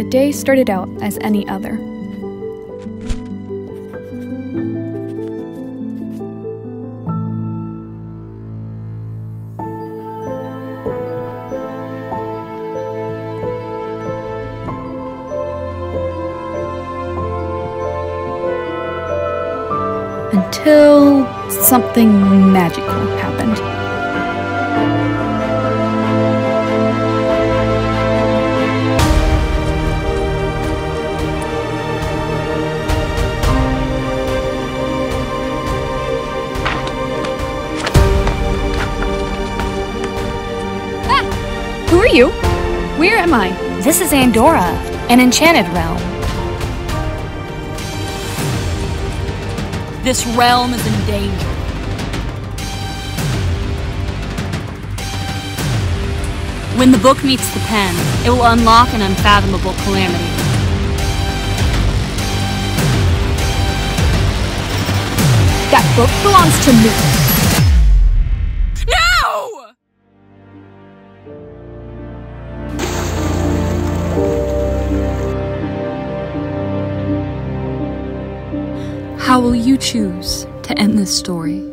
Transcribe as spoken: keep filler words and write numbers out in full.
The day started out as any other. Until something magical happened. Ah! Who are you? Where am I? This is Andora, an enchanted realm. This realm is in danger. When the book meets the pen, it will unlock an unfathomable calamity. That book belongs to me. No! How will you choose to end this story?